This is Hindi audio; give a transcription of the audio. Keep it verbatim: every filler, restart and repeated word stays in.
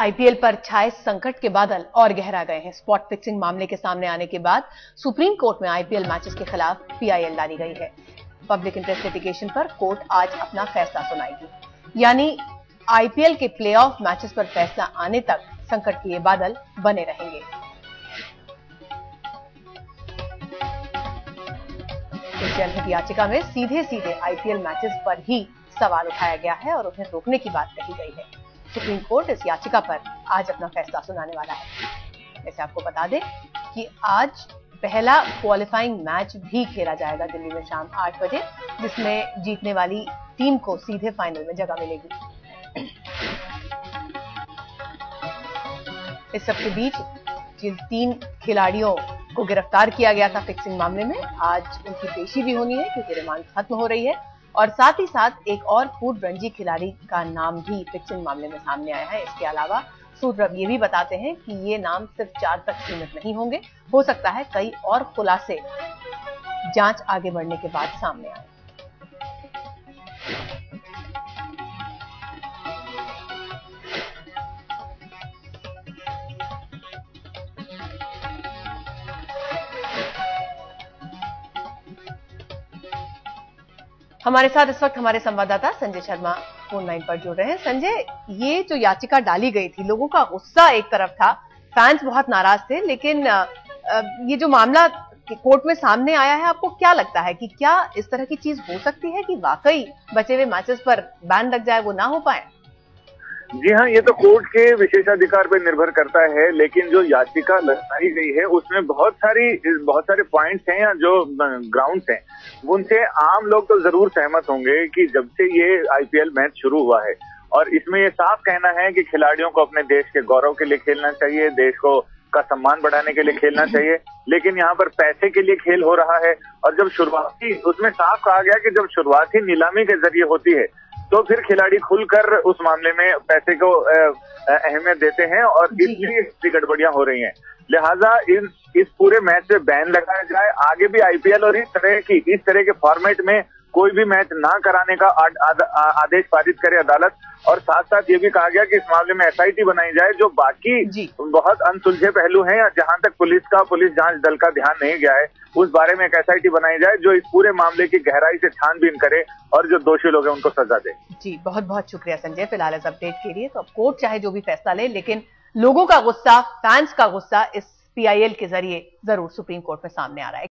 आईपीएल पर छाए संकट के बादल और गहरा गए हैं। स्पॉट फिक्सिंग मामले के सामने आने के बाद सुप्रीम कोर्ट में आईपीएल मैचेस के खिलाफ पीआईएल डाली गई है। पब्लिक इंटरेस्ट लिटिगेशन पर कोर्ट आज अपना फैसला सुनाएगी, यानी आईपीएल के प्लेऑफ मैचेस पर फैसला आने तक संकट के ये बादल बने रहेंगे। इस जनहित याचिका में सीधे सीधे आईपीएल मैचेस पर ही सवाल उठाया गया है और उन्हें रोकने की बात कही गई है। सुप्रीम कोर्ट इस याचिका पर आज अपना फैसला सुनाने वाला है। वैसे आपको बता दें कि आज पहला क्वालिफाइंग मैच भी खेला जाएगा दिल्ली में शाम आठ बजे, जिसमें जीतने वाली टीम को सीधे फाइनल में जगह मिलेगी। इस सबके बीच जिन तीन खिलाड़ियों को गिरफ्तार किया गया था फिक्सिंग मामले में, आज उनकी पेशी भी होनी है क्योंकि रिमांड खत्म हो रही है। और साथ ही साथ एक और पूर्व रणजी खिलाड़ी का नाम भी फिक्सिंग मामले में सामने आया है। इसके अलावा सूत्र अब ये भी बताते हैं कि ये नाम सिर्फ चार तक सीमित नहीं होंगे, हो सकता है कई और खुलासे जांच आगे बढ़ने के बाद सामने आए। हमारे साथ इस वक्त हमारे संवाददाता संजय शर्मा फोन लाइन पर जुड़ रहे हैं। संजय, ये जो याचिका डाली गई थी, लोगों का गुस्सा एक तरफ था, फैंस बहुत नाराज थे, लेकिन ये जो मामला कोर्ट में सामने आया है, आपको क्या लगता है कि क्या इस तरह की चीज हो सकती है कि वाकई बचे हुए मैचेस पर बैन लग जाए, वो ना हो पाए? जी हाँ, ये तो कोर्ट के विशेषाधिकार पर निर्भर करता है, लेकिन जो याचिका लगाई गई है उसमें बहुत सारी बहुत सारे पॉइंट्स हैं या जो ग्राउंड्स हैं, उनसे आम लोग तो जरूर सहमत होंगे कि जब से ये आईपीएल मैच शुरू हुआ है और इसमें ये साफ कहना है कि खिलाड़ियों को अपने देश के गौरव के लिए खेलना चाहिए, देश को का सम्मान बढ़ाने के लिए खेलना चाहिए, लेकिन यहाँ पर पैसे के लिए खेल हो रहा है। और जब शुरुआती उसमें साफ कहा गया कि जब शुरुआती नीलामी के जरिए होती है तो फिर खिलाड़ी खुलकर उस मामले में पैसे को अहमियत देते हैं और इसलिए इतनी गड़बड़ियां हो रही हैं। लिहाजा इन इस पूरे मैच पे बैन लगाया जाए, आगे भी आईपीएल और इस तरह की इस तरह के फॉर्मेट में कोई भी मैच ना कराने का आद, आद, आदेश पारित करे अदालत। और साथ साथ ये भी कहा गया कि इस मामले में एसआईटी बनाई जाए, जो बाकी बहुत अनसुलझे पहलू हैं या जहां तक पुलिस का पुलिस जांच दल का ध्यान नहीं गया है, उस बारे में एक एसआईटी बनाई जाए जो इस पूरे मामले की गहराई से छानबीन करे और जो दोषी लोग हैं उनको सजा दे। जी, बहुत बहुत शुक्रिया संजय फिलहाल इस अपडेट के लिए। तो अब कोर्ट चाहे जो भी फैसला ले, लेकिन लोगों का गुस्सा, फैंस का गुस्सा इस पीआईएल के जरिए जरूर सुप्रीम कोर्ट में सामने आ रहा है।